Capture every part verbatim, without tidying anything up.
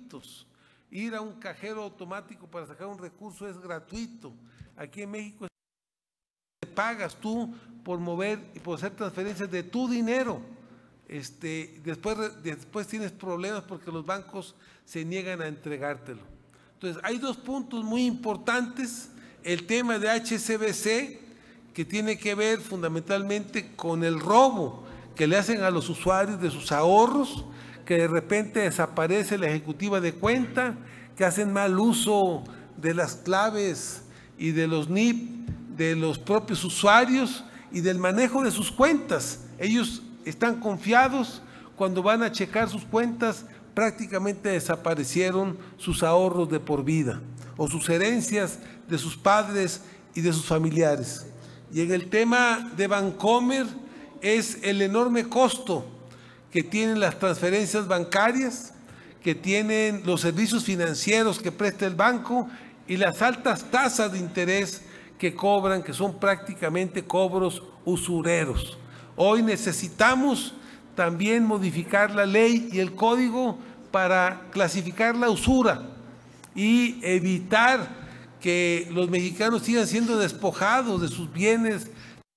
gratuitos. Ir a un cajero automático para sacar un recurso es gratuito. Aquí en México te pagas tú por mover y por hacer transferencias de tu dinero. Este, después, después tienes problemas porque los bancos se niegan a entregártelo. Entonces, hay dos puntos muy importantes. El tema de H S B C, que tiene que ver fundamentalmente con el robo que le hacen a los usuarios de sus ahorros, que de repente desaparece la ejecutiva de cuenta, que hacen mal uso de las claves y de los N I P de los propios usuarios y del manejo de sus cuentas. Ellos están confiados, cuando van a checar sus cuentas prácticamente desaparecieron sus ahorros de por vida o sus herencias de sus padres y de sus familiares. Y en el tema de Bancomer es el enorme costo que tienen las transferencias bancarias, que tienen los servicios financieros que presta el banco y las altas tasas de interés que cobran, que son prácticamente cobros usureros. Hoy necesitamos también modificar la ley y el código para clasificar la usura y evitar que los mexicanos sigan siendo despojados de sus bienes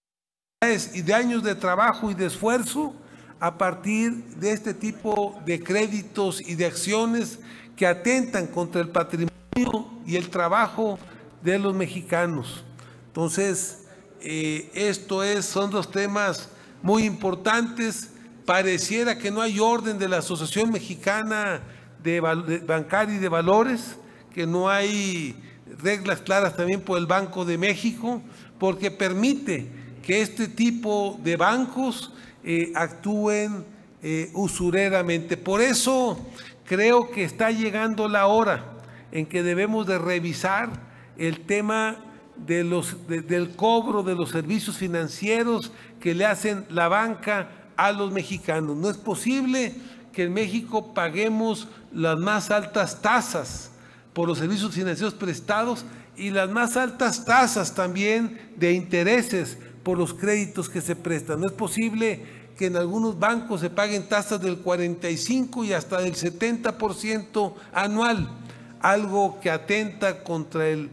y de años de trabajo y de esfuerzo a partir de este tipo de créditos y de acciones que atentan contra el patrimonio y el trabajo de los mexicanos. Entonces, eh, esto es, son dos temas muy importantes. Pareciera que no hay orden de la Asociación Mexicana de, de Bancaria y de Valores, que no hay reglas claras también por el Banco de México, porque permite que este tipo de bancos eh, actúen eh, usureramente. Por eso creo que está llegando la hora en que debemos de revisar el tema de los, de, del cobro de los servicios financieros que le hacen la banca a los mexicanos. No es posible que en México paguemos las más altas tasas por los servicios financieros prestados y las más altas tasas también de intereses por los créditos que se prestan. No es posible que en algunos bancos se paguen tasas del cuarenta y cinco y hasta del setenta por ciento anual, algo que atenta contra el,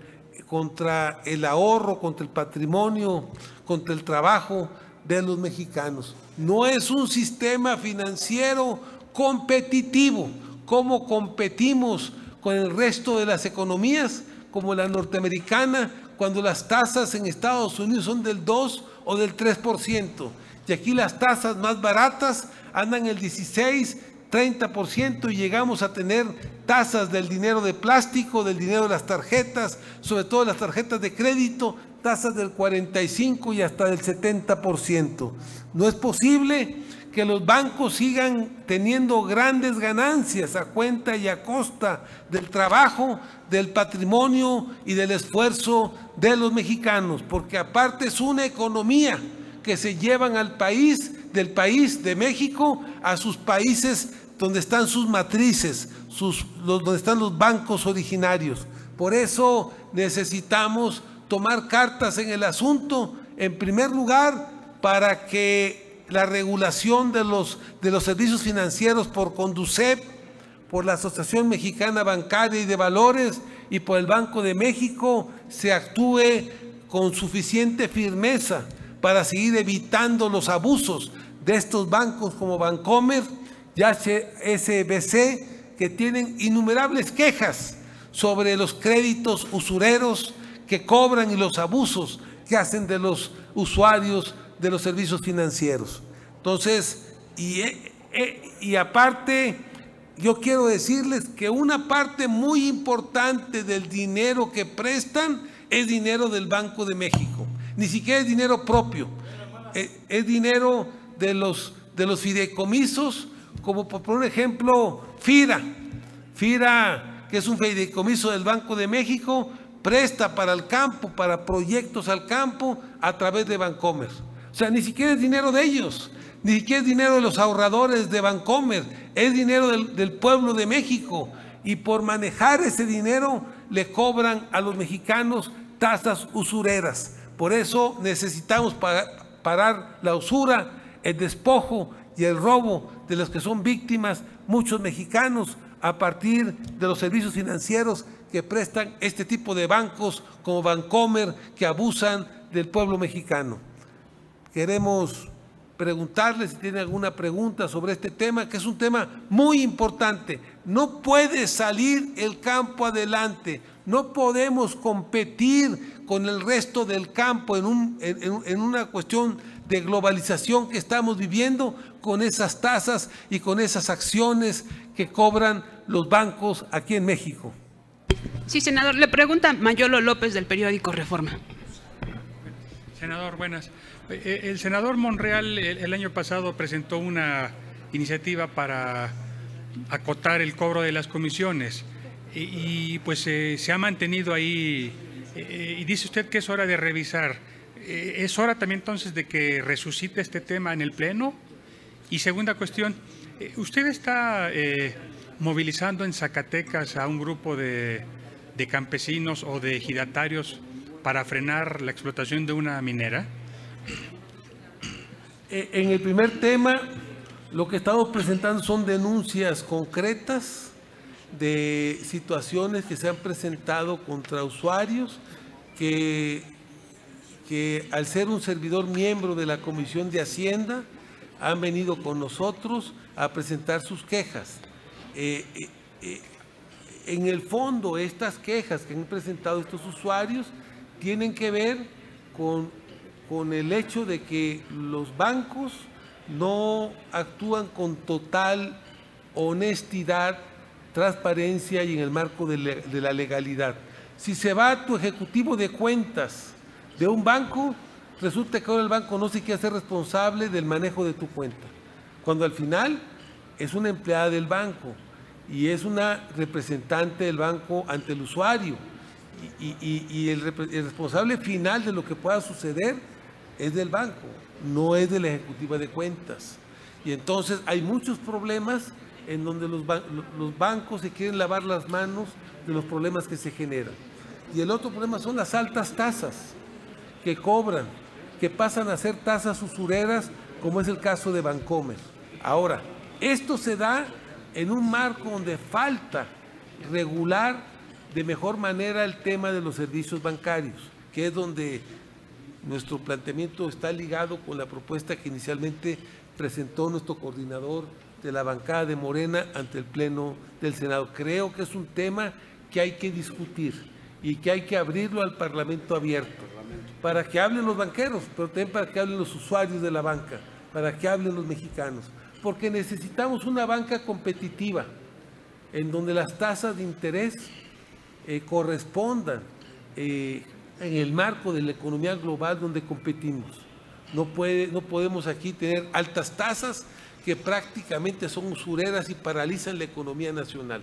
contra el ahorro, contra el patrimonio, contra el trabajo de los mexicanos. No es un sistema financiero competitivo. ¿Cómo competimos con el resto de las economías, como la norteamericana, cuando las tasas en Estados Unidos son del dos o del tres por ciento? Y aquí las tasas más baratas andan el dieciséis, treinta por ciento y llegamos a tener tasas del dinero de plástico, del dinero de las tarjetas, sobre todo las tarjetas de crédito, tasas del cuarenta y cinco y hasta del setenta por ciento. No es posible que los bancos sigan teniendo grandes ganancias a cuenta y a costa del trabajo, del patrimonio y del esfuerzo de los mexicanos, porque aparte es una economía que se llevan al país, del país de México a sus países donde están sus matrices, sus, los, donde están los bancos originarios. Por eso necesitamos tomar cartas en el asunto, en primer lugar, para que la regulación de los, de los servicios financieros por Conducef, por la Asociación Mexicana Bancaria y de Valores y por el Banco de México se actúe con suficiente firmeza para seguir evitando los abusos de estos bancos como Bancomer y H S B C, que tienen innumerables quejas sobre los créditos usureros que cobran y los abusos que hacen de los usuarios de los servicios financieros. Entonces, y, y aparte, yo quiero decirles que una parte muy importante del dinero que prestan es dinero del Banco de México. Ni siquiera es dinero propio, es, es dinero de los, de los fideicomisos, como por ejemplo FIRA. FIRA, que es un fideicomiso del Banco de México, presta para el campo, para proyectos al campo a través de Bancomer. O sea, ni siquiera es dinero de ellos, ni siquiera es dinero de los ahorradores de Bancomer, es dinero del, del pueblo de México, y por manejar ese dinero le cobran a los mexicanos tasas usureras. Por eso necesitamos parar la usura, el despojo y el robo de los que son víctimas muchos mexicanos a partir de los servicios financieros que prestan este tipo de bancos como Bancomer, que abusan del pueblo mexicano. Queremos preguntarles si tienen alguna pregunta sobre este tema, que es un tema muy importante. No puede salir el campo adelante, no podemos competir con el resto del campo en, un, en, en una cuestión de globalización que estamos viviendo con esas tasas y con esas acciones que cobran los bancos aquí en México. Sí, senador. Le pregunta Mayolo López del periódico Reforma. Senador, buenas. El senador Monreal el año pasado presentó una iniciativa para acotar el cobro de las comisiones y, y pues eh, se ha mantenido ahí eh, y dice usted que es hora de revisar. Eh, ¿Es hora también entonces de que resucite este tema en el Pleno? Y segunda cuestión, eh, ¿usted está eh, movilizando en Zacatecas a un grupo de, de campesinos o de ejidatarios para frenar la explotación de una minera? En el primer tema, lo que estamos presentando son denuncias concretas de situaciones que se han presentado contra usuarios que, que al ser un servidor miembro de la Comisión de Hacienda han venido con nosotros a presentar sus quejas. Eh, eh, eh, en el fondo, estas quejas que han presentado estos usuarios tienen que ver con con el hecho de que los bancos no actúan con total honestidad, transparencia y en el marco de, le, de la legalidad. Si se va a tu ejecutivo de cuentas de un banco, resulta que ahora el banco no se quiere hacer responsable del manejo de tu cuenta, cuando al final es una empleada del banco y es una representante del banco ante el usuario y, y, y el, el responsable final de lo que pueda suceder es del banco, no es de la ejecutiva de cuentas. Y entonces hay muchos problemas en donde los, ban los bancos se quieren lavar las manos de los problemas que se generan. Y el otro problema son las altas tasas que cobran, que pasan a ser tasas usureras, como es el caso de Bancomer. Ahora, esto se da en un marco donde falta regular de mejor manera el tema de los servicios bancarios, que es donde nuestro planteamiento está ligado con la propuesta que inicialmente presentó nuestro coordinador de la bancada de Morena ante el Pleno del Senado. Creo que es un tema que hay que discutir y que hay que abrirlo al Parlamento abierto, para que hablen los banqueros, pero también para que hablen los usuarios de la banca, para que hablen los mexicanos, porque necesitamos una banca competitiva en donde las tasas de interés eh, correspondan eh, en el marco de la economía global donde competimos. No, puede, no podemos aquí tener altas tasas que prácticamente son usureras y paralizan la economía nacional.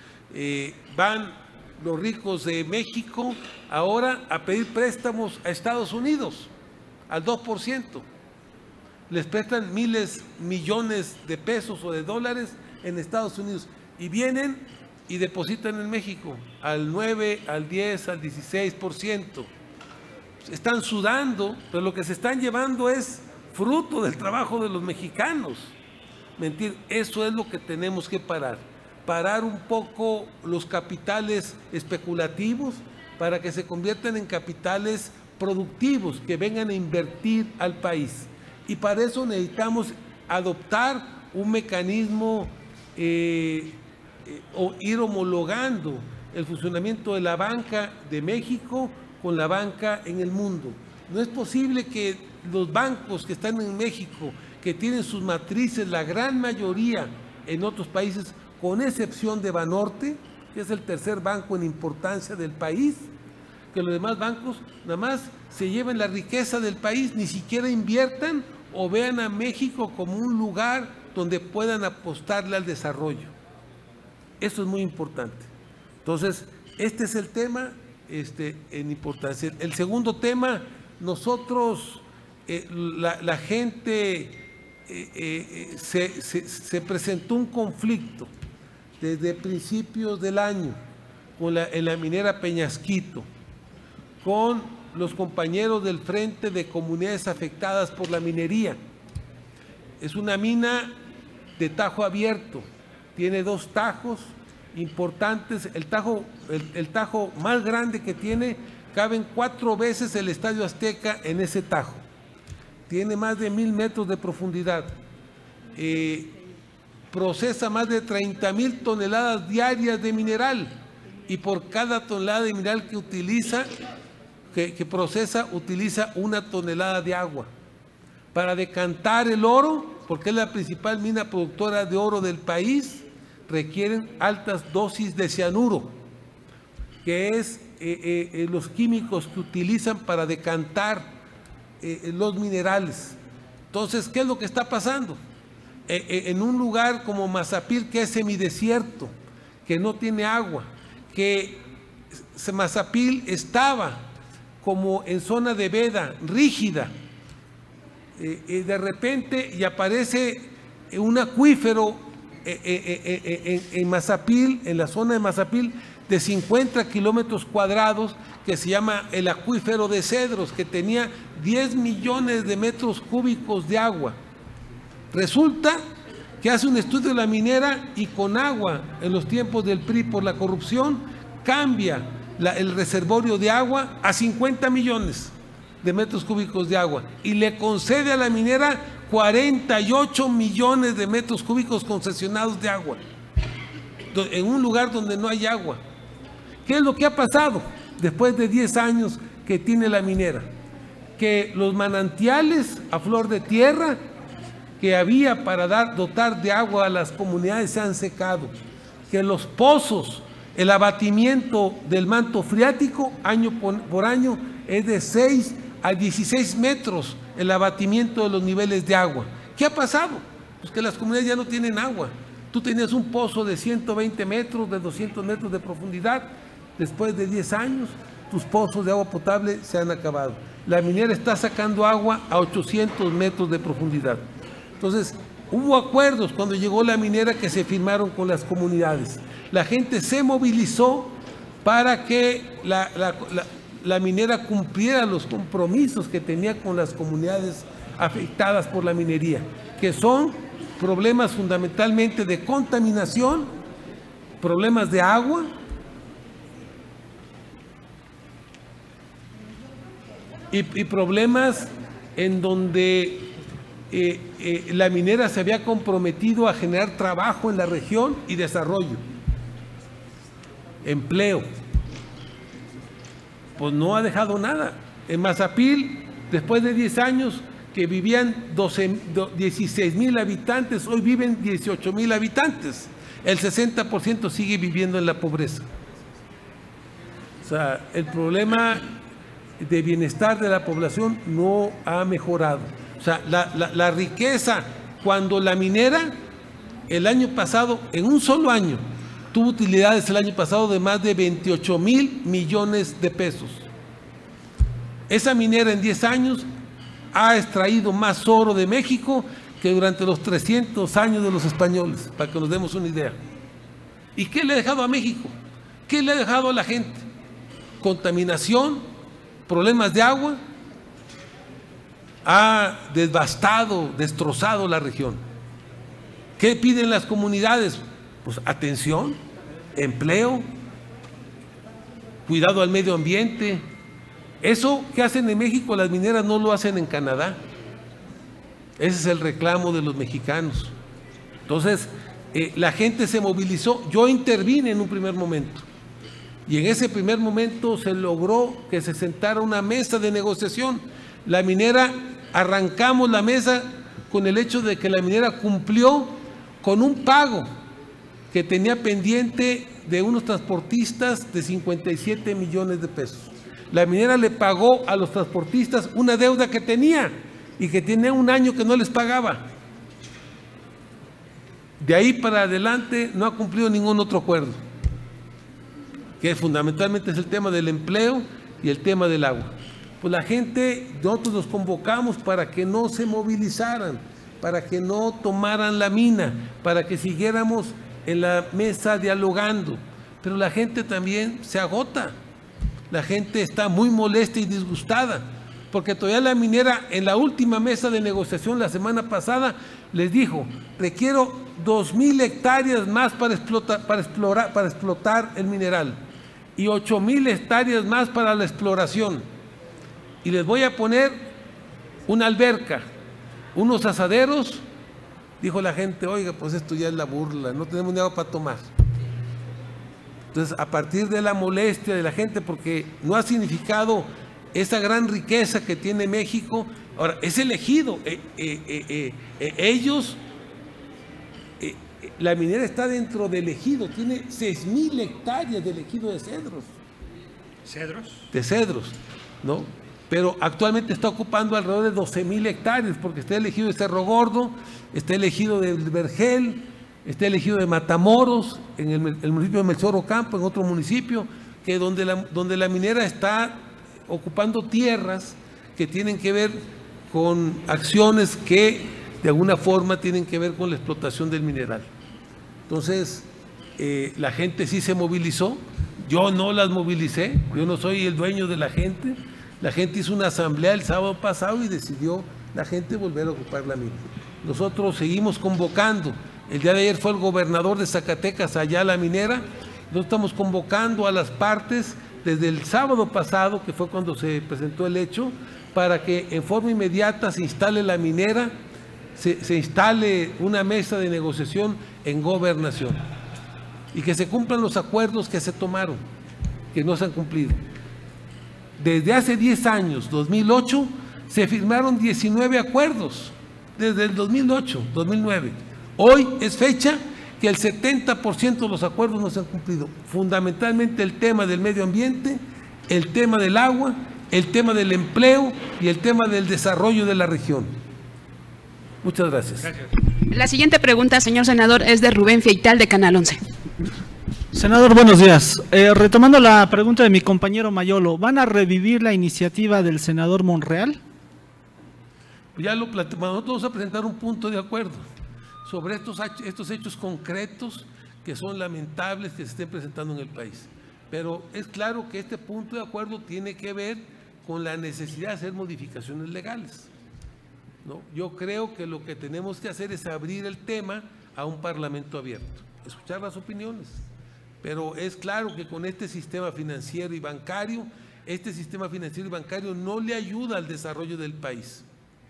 Eh, van los ricos de México ahora a pedir préstamos a Estados Unidos al dos por ciento. Les prestan miles, millones de pesos o de dólares en Estados Unidos y vienen y depositan en México al nueve, al diez, al dieciséis por ciento. Están sudando, pero lo que se están llevando es fruto del trabajo de los mexicanos. Mentir, eso es lo que tenemos que parar. Parar un poco los capitales especulativos para que se conviertan en capitales productivos que vengan a invertir al país. Y para eso necesitamos adoptar un mecanismo eh, eh, o ir homologando el funcionamiento de la banca de México con la banca en el mundo. No es posible que los bancos que están en México, que tienen sus matrices, la gran mayoría en otros países, con excepción de Banorte, que es el tercer banco en importancia del país, que los demás bancos nada más se lleven la riqueza del país, ni siquiera inviertan o vean a México como un lugar donde puedan apostarle al desarrollo. Eso es muy importante. Entonces, este es el tema este, en importancia. El segundo tema, nosotros, eh, la, la gente, eh, eh, se, se, se presentó un conflicto desde principios del año con la, en la minera Peñasquito, con los compañeros del Frente de Comunidades Afectadas por la Minería. Es una mina de tajo abierto, tiene dos tajos importantes. El tajo, el, el tajo más grande que tiene, caben cuatro veces el Estadio Azteca en ese tajo. Tiene más de mil metros de profundidad. Eh, procesa más de treinta mil toneladas diarias de mineral, y por cada tonelada de mineral que utiliza, que, que procesa, utiliza una tonelada de agua. Para decantar el oro, porque es la principal mina productora de oro del país, requieren altas dosis de cianuro, que es eh, eh, los químicos que utilizan para decantar eh, los minerales. Entonces, ¿qué es lo que está pasando? Eh, eh, en un lugar como Mazapil, que es semidesierto, que no tiene agua, que Mazapil estaba como en zona de veda, rígida, eh, eh, de repente y aparece un acuífero eh, eh, eh, eh, en, en Mazapil, en la zona de Mazapil, de cincuenta kilómetros cuadrados, que se llama el acuífero de Cedros, que tenía diez millones de metros cúbicos de agua. Resulta que hace un estudio de la minera y con agua, en los tiempos del P R I por la corrupción, cambia la, el reservorio de agua a cincuenta millones de metros cúbicos de agua y le concede a la minera cuarenta y ocho millones de metros cúbicos concesionados de agua, en un lugar donde no hay agua. ¿Qué es lo que ha pasado después de diez años que tiene la minera? Que los manantiales a flor de tierra que había para dar, dotar de agua a las comunidades se han secado, que los pozos, el abatimiento del manto freático año por año es de seis a dieciséis metros el abatimiento de los niveles de agua. ¿Qué ha pasado? Pues que las comunidades ya no tienen agua. Tú tenías un pozo de ciento veinte metros, de doscientos metros de profundidad, después de diez años, tus pozos de agua potable se han acabado. La minera está sacando agua a ochocientos metros de profundidad. Entonces, hubo acuerdos cuando llegó la minera que se firmaron con las comunidades. La gente se movilizó para que la, la, la, la minera cumpliera los compromisos que tenía con las comunidades afectadas por la minería, que son problemas fundamentalmente de contaminación, problemas de agua, y, y problemas en donde Eh, eh, la minera se había comprometido a generar trabajo en la región y desarrollo, empleo. Pues no ha dejado nada. En Mazapil, después de diez años que vivían dieciséis mil habitantes, hoy viven dieciocho mil habitantes. El sesenta por ciento sigue viviendo en la pobreza. O sea, el problema de bienestar de la población no ha mejorado. O sea, la, la, la riqueza, cuando la minera, el año pasado, en un solo año, tuvo utilidades el año pasado de más de veintiocho mil millones de pesos. Esa minera en diez años ha extraído más oro de México que durante los trescientos años de los españoles, para que nos demos una idea. ¿Y qué le ha dejado a México? ¿Qué le ha dejado a la gente? Contaminación, problemas de agua. Ha devastado, destrozado la región. ¿Qué piden las comunidades? Pues atención, empleo, cuidado al medio ambiente. Eso que hacen en México las mineras no lo hacen en Canadá. Ese es el reclamo de los mexicanos. Entonces, eh, la gente se movilizó. Yo intervine en un primer momento. Y en ese primer momento se logró que se sentara una mesa de negociación. La minera, arrancamos la mesa con el hecho de que la minera cumplió con un pago que tenía pendiente de unos transportistas de cincuenta y siete millones de pesos. La minera le pagó a los transportistas una deuda que tenía y que tenía un año que no les pagaba. De ahí para adelante no ha cumplido ningún otro acuerdo, que fundamentalmente es el tema del empleo y el tema del agua. Pues la gente, nosotros nos convocamos para que no se movilizaran, para que no tomaran la mina, para que siguiéramos en la mesa dialogando. Pero la gente también se agota, la gente está muy molesta y disgustada, porque todavía la minera en la última mesa de negociación la semana pasada les dijo: requiero dos mil hectáreas más para explotar, para explorar, para explotar el mineral y ocho mil hectáreas más para la exploración. Y les voy a poner una alberca, unos asaderos. Dijo la gente, oiga, pues esto ya es la burla, no tenemos ni agua para tomar. Entonces, a partir de la molestia de la gente, porque no ha significado esa gran riqueza que tiene México, ahora, es elegido, eh, eh, eh, eh, ellos, eh, la minera está dentro del ejido, tiene seis mil hectáreas de ejido de cedros. ¿Cedros? De cedros, ¿no? Pero actualmente está ocupando alrededor de doce mil hectáreas, porque está elegido de Cerro Gordo, está elegido del Vergel, está elegido de Matamoros, en el, el municipio de Melchor Ocampo, en otro municipio, que donde la, donde la minera está ocupando tierras que tienen que ver con acciones que de alguna forma tienen que ver con la explotación del mineral. Entonces, eh, la gente sí se movilizó, yo no las movilicé, yo no soy el dueño de la gente. La gente hizo una asamblea el sábado pasado y decidió la gente volver a ocupar la mina. Nosotros seguimos convocando. El día de ayer fue el gobernador de Zacatecas allá a la minera. Nosotros estamos convocando a las partes desde el sábado pasado, que fue cuando se presentó el hecho, para que en forma inmediata se instale la minera, se, se instale una mesa de negociación en gobernación y que se cumplan los acuerdos que se tomaron, que no se han cumplido. Desde hace diez años, dos mil ocho, se firmaron diecinueve acuerdos, desde el dos mil ocho, dos mil nueve. Hoy es fecha que el setenta por ciento de los acuerdos no se han cumplido. Fundamentalmente el tema del medio ambiente, el tema del agua, el tema del empleo y el tema del desarrollo de la región. Muchas gracias. Gracias. La siguiente pregunta, señor senador, es de Rubén Feital, de Canal once. Senador, buenos días. Eh, retomando la pregunta de mi compañero Mayolo, ¿van a revivir la iniciativa del senador Monreal? Ya lo planteamos, nosotros vamos a presentar un punto de acuerdo sobre estos, estos hechos concretos que son lamentables que se estén presentando en el país. Pero es claro que este punto de acuerdo tiene que ver con la necesidad de hacer modificaciones legales, ¿no? Yo creo que lo que tenemos que hacer es abrir el tema a un parlamento abierto, escuchar las opiniones. Pero es claro que con este sistema financiero y bancario, este sistema financiero y bancario no le ayuda al desarrollo del país,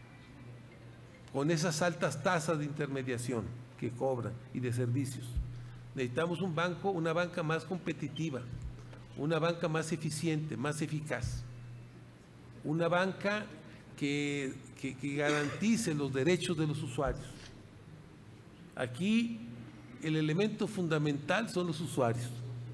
con esas altas tasas de intermediación que cobran y de servicios. Necesitamos un banco, una banca más competitiva, una banca más eficiente, más eficaz, una banca que, que, que garantice los derechos de los usuarios. Aquí el elemento fundamental son los usuarios.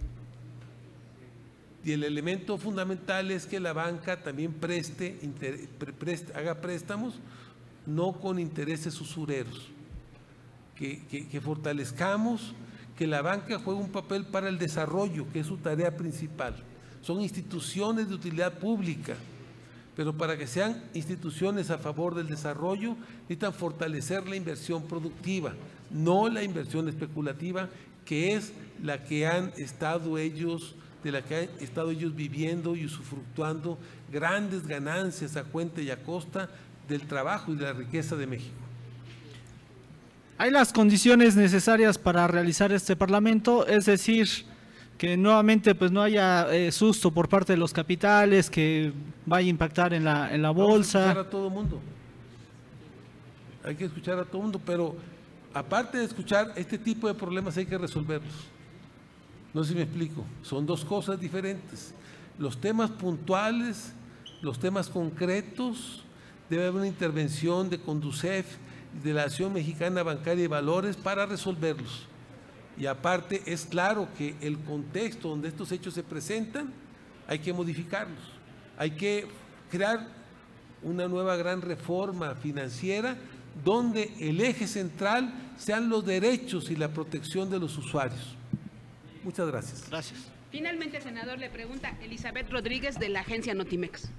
Y el elemento fundamental es que la banca también preste, inter, preste haga préstamos, no con intereses usureros. Que, que, que fortalezcamos que la banca juegue un papel para el desarrollo, que es su tarea principal. Son instituciones de utilidad pública, pero para que sean instituciones a favor del desarrollo, necesitan fortalecer la inversión productiva, no la inversión especulativa, que es la que han estado ellos, de la que han estado ellos viviendo y usufructuando grandes ganancias a cuenta y a costa del trabajo y de la riqueza de México. ¿Hay las condiciones necesarias para realizar este parlamento? Es decir, que nuevamente pues no haya eh, susto por parte de los capitales, que vaya a impactar en la, en la bolsa. Hay que escuchar a todo el mundo. Hay que escuchar a todo el mundo, pero aparte de escuchar, este tipo de problemas hay que resolverlos. No sé si me explico. Son dos cosas diferentes. Los temas puntuales, los temas concretos, debe haber una intervención de Conducef, de la Asociación Mexicana Bancaria y Valores para resolverlos. Y aparte es claro que el contexto donde estos hechos se presentan hay que modificarlos, hay que crear una nueva gran reforma financiera donde el eje central sean los derechos y la protección de los usuarios. Muchas gracias. Gracias. Finalmente, senador, le pregunta Elizabeth Rodríguez, de la agencia Notimex.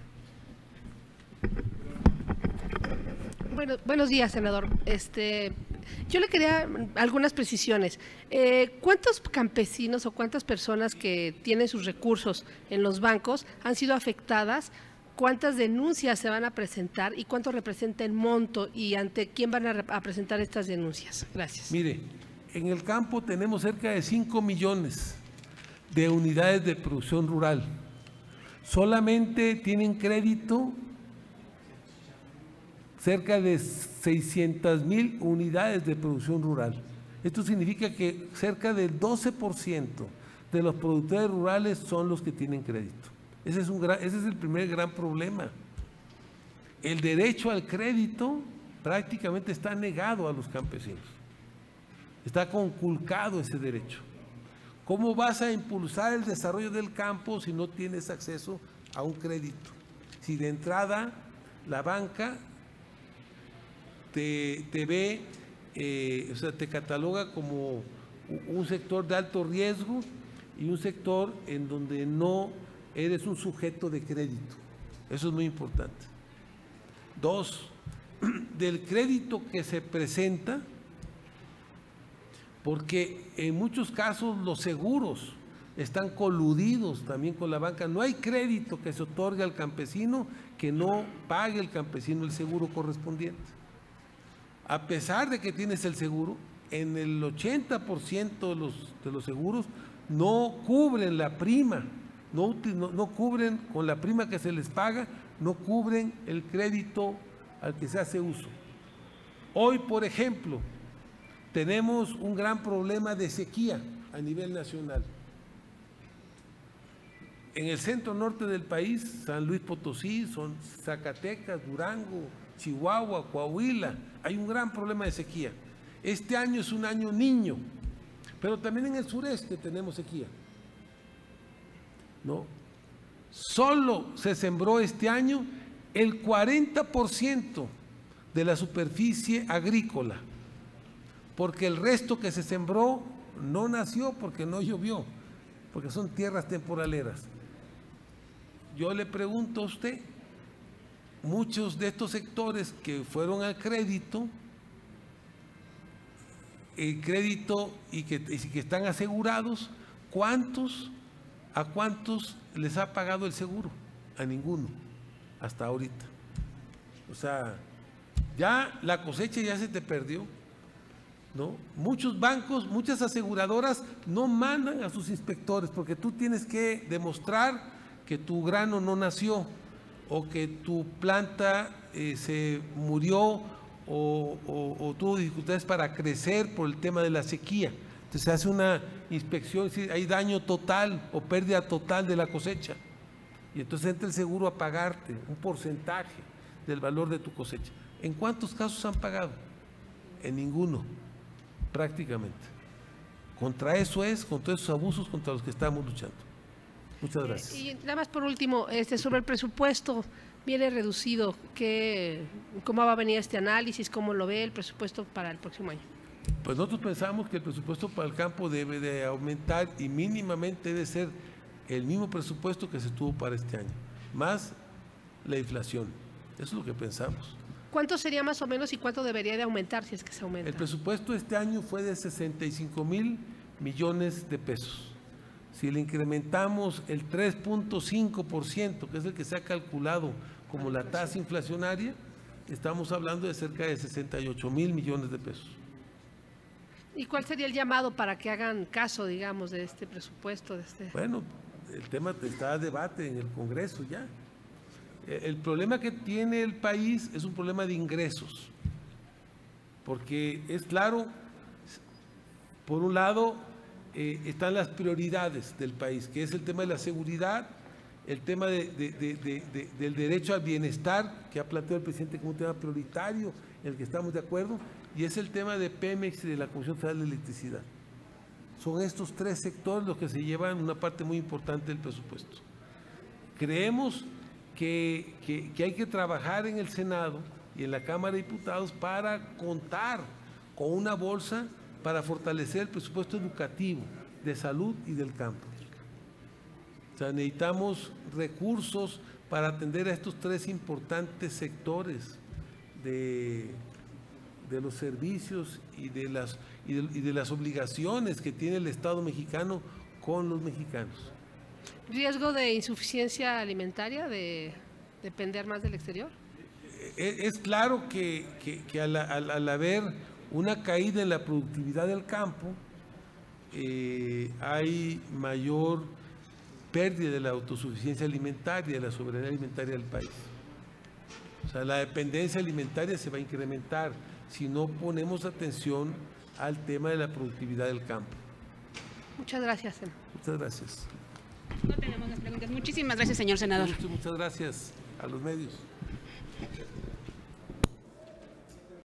Bueno, buenos días, senador. Este, yo le quería algunas precisiones. Eh, ¿Cuántos campesinos o cuántas personas que tienen sus recursos en los bancos han sido afectadas ¿cuántas denuncias se van a presentar y cuánto representa el monto y ante quién van a, a presentar estas denuncias? Gracias. Mire, en el campo tenemos cerca de cinco millones de unidades de producción rural. Solamente tienen crédito cerca de seiscientas mil unidades de producción rural. Esto significa que cerca del doce por ciento de los productores rurales son los que tienen crédito. Ese es, un gran, ese es el primer gran problema. El derecho al crédito prácticamente está negado a los campesinos. Está conculcado ese derecho. ¿Cómo vas a impulsar el desarrollo del campo si no tienes acceso a un crédito? Si de entrada la banca te, te ve, eh, o sea, te cataloga como un sector de alto riesgo y un sector en donde no eres un sujeto de crédito. Eso es muy importante. Dos, del crédito que se presenta, porque en muchos casos los seguros están coludidos también con la banca. No hay crédito que se otorgue al campesino que no pague el campesino el seguro correspondiente. A pesar de que tienes el seguro, en el ochenta por ciento de los, de los seguros no cubren la prima, no, no, no cubren con la prima que se les paga, no cubren el crédito al que se hace uso. Hoy, por ejemplo, tenemos un gran problema de sequía a nivel nacional. En el centro norte del país, San Luis Potosí, son Zacatecas, Durango, Chihuahua, Coahuila, hay un gran problema de sequía. Este año es un año niño, pero también en el sureste tenemos sequía, ¿no? Solo se sembró este año el cuarenta por ciento de la superficie agrícola, porque el resto que se sembró no nació porque no llovió, porque son tierras temporaleras. Yo le pregunto a usted, muchos de estos sectores que fueron al crédito, el crédito y que, y que están asegurados, ¿cuántos, a cuántos les ha pagado el seguro? A ninguno, hasta ahorita. O sea, ya la cosecha ya se te perdió, ¿no? Muchos bancos, muchas aseguradoras no mandan a sus inspectores porque tú tienes que demostrar que tu grano no nació o que tu planta eh, se murió o, o, o tuvo dificultades para crecer por el tema de la sequía. Entonces se hace una inspección, si hay daño total o pérdida total de la cosecha. Y entonces entra el seguro a pagarte un porcentaje del valor de tu cosecha. ¿En cuántos casos han pagado? En ninguno, prácticamente. Contra eso es, contra esos abusos contra los que estamos luchando. Muchas gracias. Y, y nada más por último, este, sobre el presupuesto, viene reducido. ¿Qué, ¿Cómo va a venir este análisis? ¿Cómo lo ve el presupuesto para el próximo año? Pues nosotros pensamos que el presupuesto para el campo debe de aumentar y mínimamente debe ser el mismo presupuesto que se tuvo para este año, más la inflación. Eso es lo que pensamos. ¿Cuánto sería más o menos y cuánto debería de aumentar si es que se aumenta? El presupuesto este año fue de sesenta y cinco mil millones de pesos. Si le incrementamos el tres punto cinco por ciento, que es el que se ha calculado como la tasa inflacionaria, estamos hablando de cerca de sesenta y ocho mil millones de pesos. ¿Y cuál sería el llamado para que hagan caso, digamos, de este presupuesto? De este... Bueno, el tema está a debate en el Congreso ya. El problema que tiene el país es un problema de ingresos, porque es claro, por un lado eh, están las prioridades del país, que es el tema de la seguridad, el tema de, de, de, de, de, del derecho al bienestar, que ha planteado el presidente como un tema prioritario, en el que estamos de acuerdo, y es el tema de Pemex y de la Comisión Federal de Electricidad. Son estos tres sectores los que se llevan una parte muy importante del presupuesto. Creemos que, que, que hay que trabajar en el Senado y en la Cámara de Diputados para contar con una bolsa para fortalecer el presupuesto educativo, de salud y del campo. O sea, necesitamos recursos para atender a estos tres importantes sectores de, de los servicios y de, las, y, de, y de las obligaciones que tiene el Estado mexicano con los mexicanos. ¿Riesgo de insuficiencia alimentaria? De... depender más del exterior? Es, es claro que, que, que al, al, al haber una caída en la productividad del campo, eh, hay mayor pérdida de la autosuficiencia alimentaria, de la soberanía alimentaria del país. O sea, la dependencia alimentaria se va a incrementar si no ponemos atención al tema de la productividad del campo. Muchas gracias, senador. Muchas gracias. No tenemos más preguntas. Muchísimas gracias, señor senador. Muchas gracias a los medios.